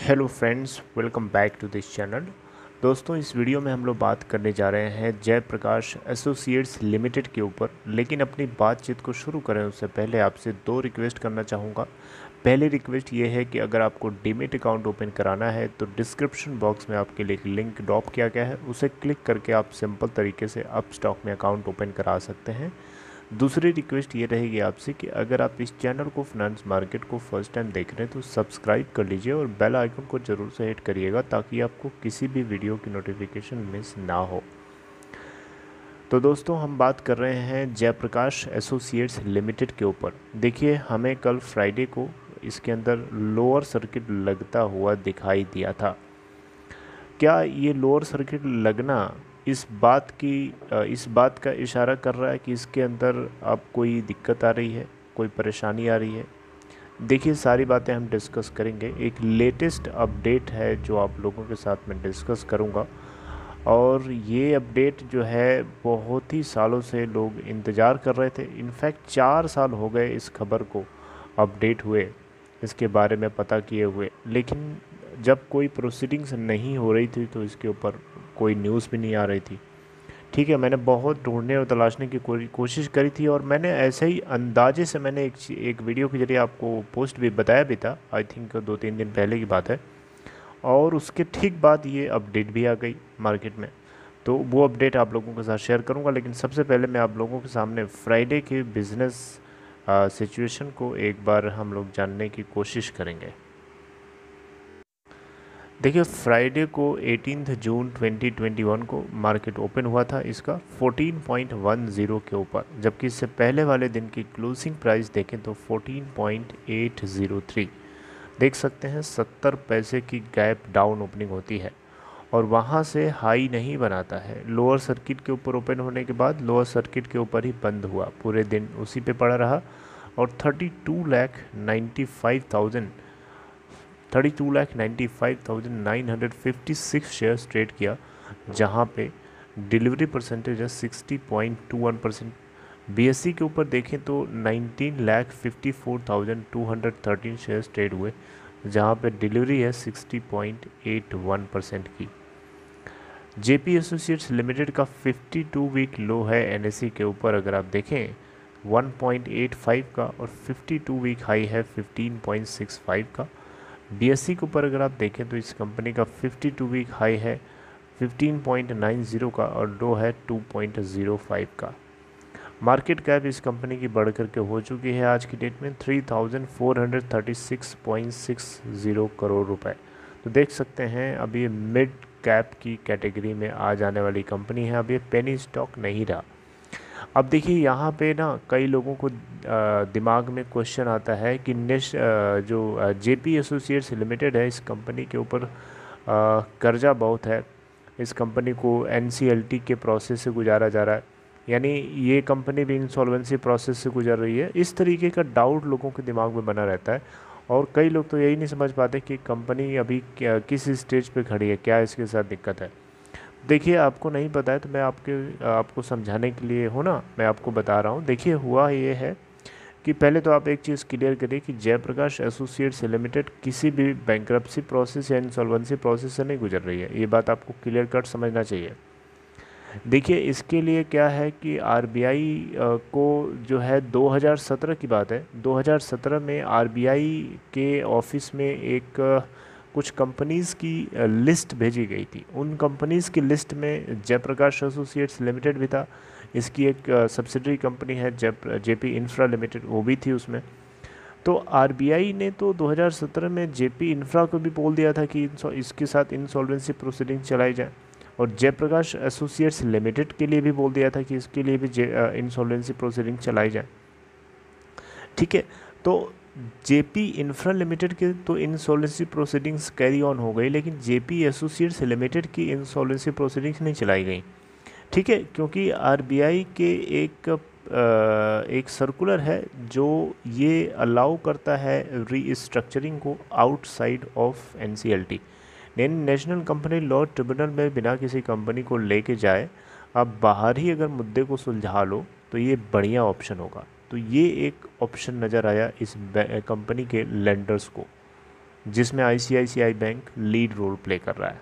Hello friends, welcome back to this channel. दोस्तों, इस video में हम लोग बात करने जा रहे हैं जयप्रकाश एसोसिएट्स लिमिटेड के ऊपर। लेकिन अपनी बातचीत को शुरू करें उससे पहले आपसे दो रिक्वेस्ट करना चाहूँगा। पहली रिक्वेस्ट ये है कि अगर आपको डीमैट अकाउंट ओपन कराना है तो डिस्क्रिप्शन बॉक्स में आपके लिए एक लिंक ड्रॉप किया गया है, उसे क्लिक करके आप सिंपल तरीके से अप स्टॉक में अकाउंट ओपन करा सकते हैं। दूसरी रिक्वेस्ट ये रहेगी आपसे कि अगर आप इस चैनल को फाइनेंस मार्केट को फर्स्ट टाइम देख रहे हैं तो सब्सक्राइब कर लीजिए और बेल आइकन को ज़रूर से हिट करिएगा ताकि आपको किसी भी वीडियो की नोटिफिकेशन मिस ना हो। तो दोस्तों, हम बात कर रहे हैं जयप्रकाश एसोसिएट्स लिमिटेड के ऊपर। देखिए, हमें कल फ्राइडे को इसके अंदर लोअर सर्किट लगता हुआ दिखाई दिया था। क्या ये लोअर सर्किट लगना इस बात का इशारा कर रहा है कि इसके अंदर अब कोई दिक्कत आ रही है, कोई परेशानी आ रही है? देखिए, सारी बातें हम डिस्कस करेंगे। एक लेटेस्ट अपडेट है जो आप लोगों के साथ मैं डिस्कस करूंगा, और ये अपडेट जो है बहुत ही सालों से लोग इंतज़ार कर रहे थे। इनफैक्ट 4 साल हो गए इस खबर को अपडेट हुए, इसके बारे में पता किए हुए, लेकिन जब कोई प्रोसीडिंग्स नहीं हो रही थी तो इसके ऊपर कोई न्यूज़ भी नहीं आ रही थी। ठीक है, मैंने बहुत ढूंढने और तलाशने की कोशिश करी थी, और मैंने ऐसे ही अंदाजे से मैंने एक वीडियो के जरिए आपको पोस्ट भी बताया भी था। आई थिंक 2-3 दिन पहले की बात है, और उसके ठीक बाद ये अपडेट भी आ गई मार्केट में। तो वो अपडेट आप लोगों के साथ शेयर करूंगा, लेकिन सबसे पहले मैं आप लोगों के सामने फ्राइडे के बिजनेस सिचुएशन को एक बार हम लोग जानने की कोशिश करेंगे। देखिए, फ्राइडे को 18 जून 2021 को मार्केट ओपन हुआ था इसका 14.10 के ऊपर, जबकि इससे पहले वाले दिन की क्लोजिंग प्राइस देखें तो 14.803। देख सकते हैं 70 पैसे की गैप डाउन ओपनिंग होती है और वहाँ से हाई नहीं बनाता है। लोअर सर्किट के ऊपर ओपन होने के बाद लोअर सर्किट के ऊपर ही बंद हुआ, पूरे दिन उसी पे पड़ा रहा और 32,95,956 शेयर्स ट्रेड किया, जहां पे डिलीवरी परसेंटेज है 60.21%। बीएससी के ऊपर देखें तो 19,54,213 शेयर्स ट्रेड हुए, जहां पे डिलीवरी है 60.81% की। जेपी एसोसिएट्स लिमिटेड का 52 वीक लो है एनएससी के ऊपर, अगर आप देखें 1.85 का, और 52 वीक हाई है 15.65 का। बीएससी के ऊपर अगर आप देखें तो इस कंपनी का 52 वीक हाई है 15.90 का और लो है 2.05 का। मार्केट कैप इस कंपनी की बढ़ करके हो चुकी है आज की डेट में 3,436.60 करोड़ रुपए। तो देख सकते हैं अब ये मिड कैप की कैटेगरी में आ जाने वाली कंपनी है, अब ये पेनी स्टॉक नहीं रहा। अब देखिए, यहाँ पे ना कई लोगों को दिमाग में क्वेश्चन आता है कि जो जेपी एसोसिएट्स लिमिटेड है, इस कंपनी के ऊपर कर्जा बहुत है, इस कंपनी को एनसीएलटी के प्रोसेस से गुजारा जा रहा है, यानी ये कंपनी भी इंसॉल्वेंसी प्रोसेस से गुजर रही है। इस तरीके का डाउट लोगों के दिमाग में बना रहता है, और कई लोग तो यही नहीं समझ पाते कि कंपनी अभी किस स्टेज पे खड़ी है, क्या इसके साथ दिक्कत है। देखिए, आपको नहीं पता है तो मैं आपको समझाने के लिए हूँ ना, मैं आपको बता रहा हूँ। देखिए, हुआ ये है कि पहले तो आप एक चीज़ क्लियर करिए कि जयप्रकाश एसोसिएट्स लिमिटेड किसी भी बैंक्रप्सी प्रोसेस या इंसॉल्वेंसी प्रोसेस से नहीं गुजर रही है, ये बात आपको क्लियर कट समझना चाहिए। देखिए, इसके लिए क्या है कि आरबीआई को जो है 2017 की बात है, 2017 में आरबीआई के ऑफिस में एक कुछ कंपनीज़ की लिस्ट भेजी गई थी। उन कंपनीज़ की लिस्ट में जयप्रकाश एसोसिएट्स लिमिटेड भी था। इसकी एक सब्सिडरी कंपनी है जेपी इंफ्रा लिमिटेड, वो भी थी उसमें। तो आरबीआई ने तो 2017 में जेपी इंफ्रा को भी बोल दिया था कि इसके साथ इंसॉल्वेंसी प्रोसीडिंग चलाई जाए, और जयप्रकाश एसोसिएट्स लिमिटेड के लिए भी बोल दिया था कि इसके लिए भी इंसॉल्वेंसी प्रोसीडिंग चलाई जाए। ठीक है, तो जेपी इंफ्रा लिमिटेड के तो इंसॉल्वेंसी प्रोसीडिंग्स कैरी ऑन हो गई, लेकिन जेपी एसोसिएट्स लिमिटेड की इंसॉल्वेंसी प्रोसीडिंग्स नहीं चलाई गई। ठीक है, क्योंकि आरबीआई के एक सर्कुलर है जो ये अलाउ करता है रीस्ट्रक्चरिंग को outside of NCLT, national company law tribunal में बिना किसी कंपनी को लेके जाए, आप बाहर ही अगर मुद्दे को सुलझा लो तो ये बढ़िया ऑप्शन होगा। तो ये एक ऑप्शन नज़र आया इस कंपनी के लेंडर्स को। जिसमें ICICI bank lead role play कर रहा है।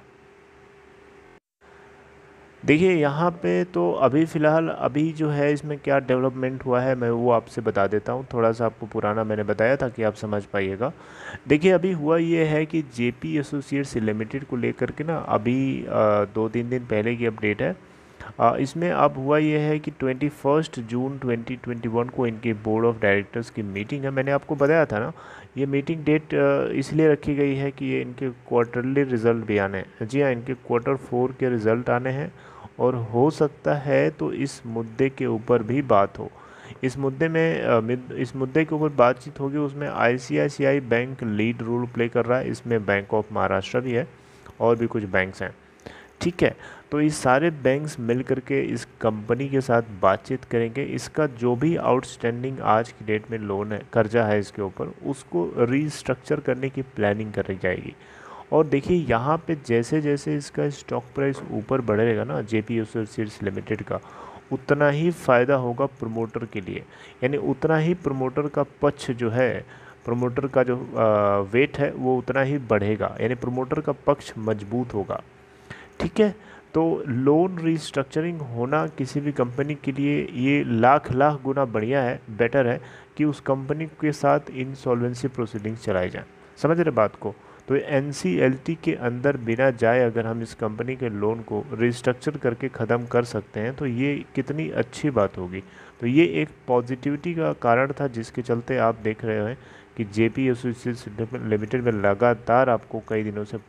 देखिए यहाँ पे तो अभी फ़िलहाल अभी जो है इसमें क्या डेवलपमेंट हुआ है मैं वो आपसे बता देता हूँ, थोड़ा सा आपको पुराना मैंने बताया था कि आप समझ पाइएगा। देखिए अभी हुआ ये है कि जेपी एसोसिएट्स लिमिटेड को लेकर के ना अभी 2-3 दिन पहले की अपडेट है। इसमें अब हुआ ये है कि 21 जून 2021 को इनके बोर्ड ऑफ डायरेक्टर्स की मीटिंग है। मैंने आपको बताया था ना, ये मीटिंग डेट इसलिए रखी गई है कि ये इनके क्वार्टरली रिज़ल्ट भी आने हैं। जी हाँ, इनके Q4 के रिज़ल्ट आने हैं और हो सकता है तो इस मुद्दे के ऊपर भी बात हो। इस मुद्दे में इस मुद्दे के ऊपर बातचीत होगी, उसमें ICICI bank lead role play कर रहा है, इसमें बैंक ऑफ महाराष्ट्र भी है और भी कुछ बैंक्स हैं। ठीक है, तो ये सारे बैंक्स मिल करके इस कंपनी के साथ बातचीत करेंगे। इसका जो भी आउटस्टैंडिंग आज की डेट में लोन है, कर्जा है इसके ऊपर, उसको रीस्ट्रक्चर करने की प्लानिंग करी जाएगी। और देखिए यहाँ पे जैसे जैसे इसका स्टॉक प्राइस ऊपर बढ़ेगा ना जेपी एसोसिएट्स लिमिटेड का, उतना ही फ़ायदा होगा प्रमोटर के लिए, यानी उतना ही प्रमोटर का पक्ष जो है, प्रमोटर का जो वेट है वो उतना ही बढ़ेगा, यानी प्रमोटर का पक्ष मजबूत होगा। ठीक है, तो लोन रीस्ट्रक्चरिंग होना किसी भी कंपनी के लिए ये लाख लाख गुना बढ़िया है, बेटर है कि उस कंपनी के साथ इंसॉल्वेंसी प्रोसीडिंग्स चलाई जाए। समझ रहे बात को? तो एनसीएलटी के अंदर बिना जाए अगर हम इस कंपनी के लोन को रिस्ट्रक्चर करके ख़त्म कर सकते हैं तो ये कितनी अच्छी बात होगी। तो ये एक पॉजिटिविटी का कारण था जिसके चलते आप देख रहे हैं कि जेपी एसोसिएट्स लिमिटेड में लगातार आपको कई दिनों से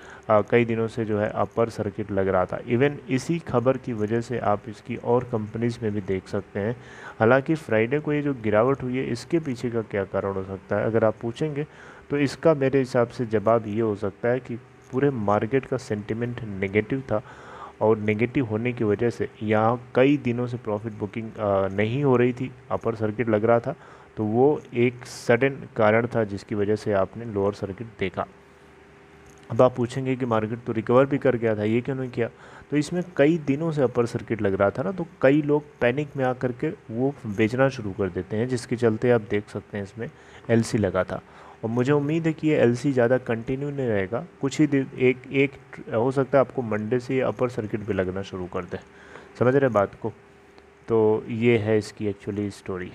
कई दिनों से जो है अपर सर्किट लग रहा था। इवन इसी खबर की वजह से आप इसकी और कंपनीज़ में भी देख सकते हैं। हालांकि फ्राइडे को ये जो गिरावट हुई है इसके पीछे का क्या कारण हो सकता है अगर आप पूछेंगे, तो इसका मेरे हिसाब से जवाब ये हो सकता है कि पूरे मार्केट का सेंटिमेंट नेगेटिव था और नेगेटिव होने की वजह से यहाँ कई दिनों से प्रॉफिट बुकिंग नहीं हो रही थी, अपर सर्किट लग रहा था। तो वो एक सडन कारण था जिसकी वजह से आपने लोअर सर्किट देखा। अब आप पूछेंगे कि मार्केट तो रिकवर भी कर गया था, ये क्यों नहीं किया? तो इसमें कई दिनों से अपर सर्किट लग रहा था ना, तो कई लोग पैनिक में आकर के वो बेचना शुरू कर देते हैं, जिसके चलते आप देख सकते हैं इसमें एलसी लगा था। और मुझे उम्मीद है कि ये एलसी ज़्यादा कंटिन्यू नहीं रहेगा, कुछ ही दिन एक हो सकता है आपको मंडे से ये अपर सर्किट भी लगना शुरू कर दे। समझ रहे बात को? तो ये है इसकी एक्चुअली स्टोरी।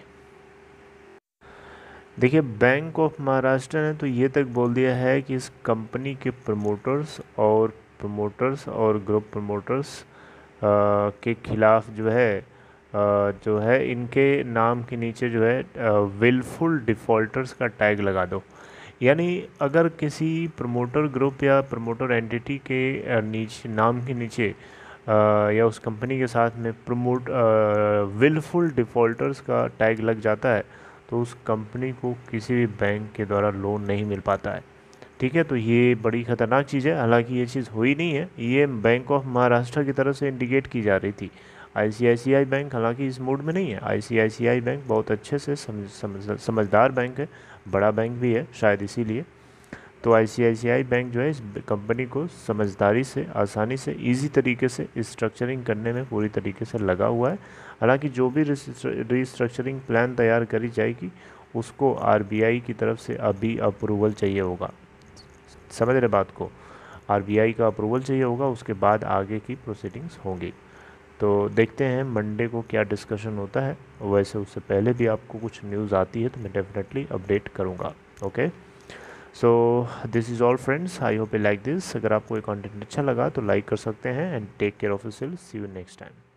देखिए बैंक ऑफ महाराष्ट्र ने तो ये तक बोल दिया है कि इस कंपनी के प्रमोटर्स और ग्रुप प्रमोटर्स के खिलाफ जो है इनके नाम के नीचे जो है विलफुल डिफ़ॉल्टर्स का टैग लगा दो। यानी अगर किसी प्रमोटर ग्रुप या प्रमोटर एंटिटी के नीचे नाम के नीचे या उस कंपनी के साथ में विलफुल डिफ़ॉल्टर्स का टैग लग जाता है तो उस कंपनी को किसी भी बैंक के द्वारा लोन नहीं मिल पाता है। ठीक है, तो ये बड़ी ख़तरनाक चीज़ है। हालांकि ये चीज़ हुई नहीं है, ये बैंक ऑफ महाराष्ट्र की तरफ से इंडिकेट की जा रही थी। आईसीआईसीआई बैंक हालांकि इस मूड में नहीं है। आईसीआईसीआई बैंक बहुत अच्छे से समझदार बैंक है, बड़ा बैंक भी है शायद इसीलिए। तो आईसीआईसीआई बैंक जो है इस कंपनी को समझदारी से, आसानी से, इजी तरीके से स्ट्रक्चरिंग करने में पूरी तरीके से लगा हुआ है। हालांकि जो भी रिस्ट्रक्चरिंग प्लान तैयार करी जाएगी उसको आरबीआई की तरफ से अभी अप्रूवल चाहिए होगा। समझ रहे बात को? आरबीआई का अप्रूवल चाहिए होगा, उसके बाद आगे की प्रोसीडिंग्स होंगी। तो देखते हैं मंडे को क्या डिस्कशन होता है। वैसे उससे पहले भी आपको कुछ न्यूज़ आती है तो मैं डेफिनेटली अपडेट करूँगा। Okay, so this is all friends, I hope you like this. अगर आपको ये कंटेंट अच्छा लगा तो लाइक कर सकते हैं and take care of yourself. See you next time.